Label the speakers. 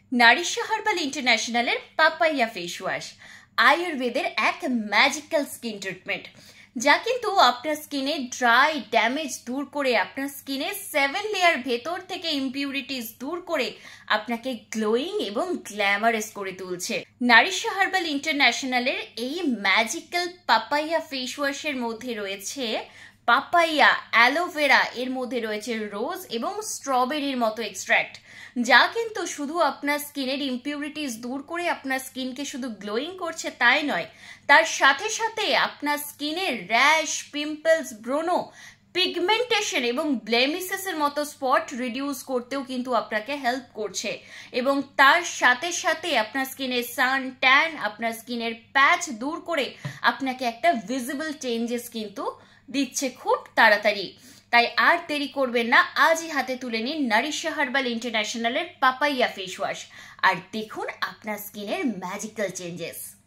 Speaker 1: Nourish herbal ইন্টারন্যাশনালের papaya face wash আয়ুর্বেদের এক ম্যাজিক্যাল স্কিন ট্রিটমেন্ট, যা কিন্তু আপনার স্কিনে ড্রাই ড্যামেজ দূর করে, আপনার স্কিনে 7 লেয়ার ভেতর থেকে ইমপিউরিটিস দূর করে আপনাকে গ্লোয়িং এবং গ্ল্যামারাস করে তুলছে। নারিশ হার্বাল ইন্টারন্যাশনালের এই ম্যাজিক্যাল পাপাইয়া ফেস ওয়াশের মধ্যে রয়েছে পাপাইয়া, অ্যালোভেরা, এর মধ্যে রয়েছে রোজ এবং স্ট্রবেরির মতো এক্সট্র্যাক্ট, যা কিন্তু শুধু আপনার স্কিনের ইমপিউরিটিস দূর করে আপনার স্কিনকে শুধু গ্লোয়িং করছে তাই নয়, তার সাথে সাথে আপনার স্কিনের র্যাশ, পিম্পলস, ব্রণ, পিগমেন্টেশন এবং ব্লেমিসেসের মতো স্পট রিডিউস করতেও কিন্তু আপনাকে হেল্প করছে। এবং তার সাথে সাথে আপনার স্কিনের সান ট্যান, আপনার স্কিনের প্যাচ দূর করে আপনাকে একটা ভিজিবল চেঞ্জেস কিন্তু দিচ্ছে খুব তাড়াতাড়ি। তাই আর দেরি করবেন না, আজই হাতে তুলে নিন নারিশ হার্বাল ইন্টারন্যাশনালের পাপাইয়া ফেস ওয়াশ আর দেখুন আপনার স্কিনের ম্যাজিক্যাল চেঞ্জেস।